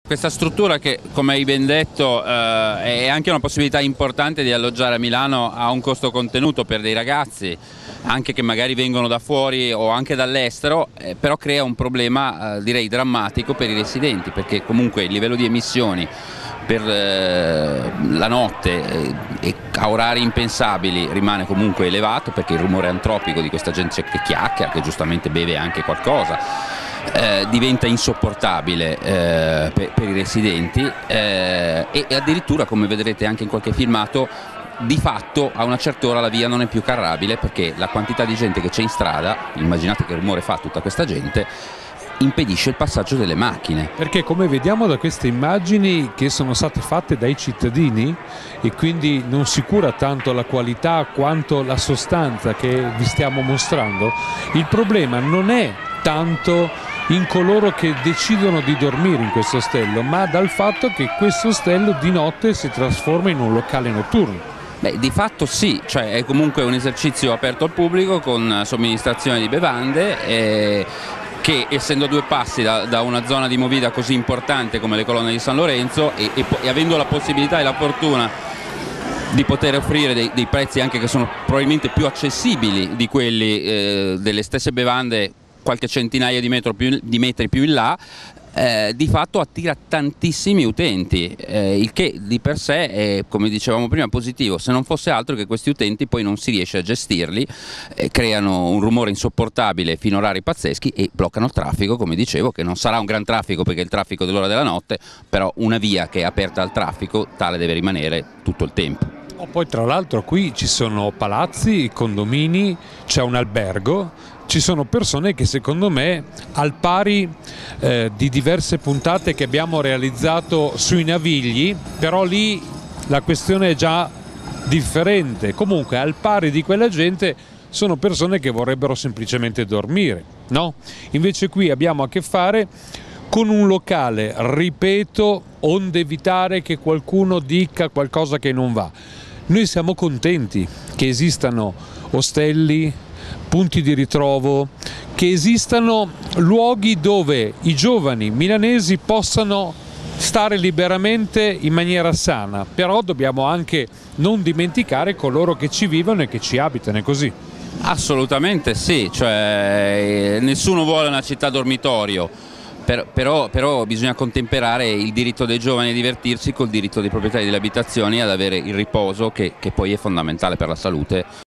Questa struttura che, come hai ben detto, è anche una possibilità importante di alloggiare a Milano a un costo contenuto per dei ragazzi, anche che magari vengono da fuori o anche dall'estero, però crea un problema direi drammatico per i residenti, perché comunque il livello di emissioni per la notte e a orari impensabili rimane comunque elevato, perché il rumore antropico di questa gente che chiacchiera, che giustamente beve anche qualcosa, diventa insopportabile per i residenti e addirittura, come vedrete anche in qualche filmato, di fatto a una certa ora la via non è più carrabile, perché la quantità di gente che c'è in strada, immaginate che rumore fa tutta questa gente, impedisce il passaggio delle macchine. Perché, come vediamo da queste immagini che sono state fatte dai cittadini, e quindi non si cura tanto la qualità quanto la sostanza che vi stiamo mostrando, il problema non è tanto in coloro che decidono di dormire in questo ostello, ma dal fatto che questo ostello di notte si trasforma in un locale notturno. Beh, di fatto sì, cioè è comunque un esercizio aperto al pubblico con somministrazione di bevande, che essendo a due passi da una zona di movida così importante come le colonne di San Lorenzo e avendo la possibilità e la fortuna di poter offrire dei prezzi anche che sono probabilmente più accessibili di quelli delle stesse bevande qualche centinaia di metri più in là, di fatto attira tantissimi utenti, il che di per sé è, come dicevamo prima, positivo, se non fosse altro che questi utenti poi non si riesce a gestirli, creano un rumore insopportabile fino a orari pazzeschi e bloccano il traffico, come dicevo, che non sarà un gran traffico perché è il traffico dell'ora della notte, però una via che è aperta al traffico tale deve rimanere tutto il tempo. Poi tra l'altro qui ci sono palazzi, condomini, c'è un albergo, ci sono persone che secondo me, al pari di diverse puntate che abbiamo realizzato sui Navigli, però lì la questione è già differente, comunque al pari di quella gente sono persone che vorrebbero semplicemente dormire, no? Invece qui abbiamo a che fare con un locale, ripeto, onde evitare che qualcuno dica qualcosa che non va. Noi siamo contenti che esistano ostelli, punti di ritrovo, che esistano luoghi dove i giovani milanesi possano stare liberamente in maniera sana, però dobbiamo anche non dimenticare coloro che ci vivono e che ci abitano, è così. Assolutamente sì, cioè nessuno vuole una città dormitorio, però bisogna contemperare il diritto dei giovani a divertirsi col diritto dei proprietari delle abitazioni ad avere il riposo che poi è fondamentale per la salute.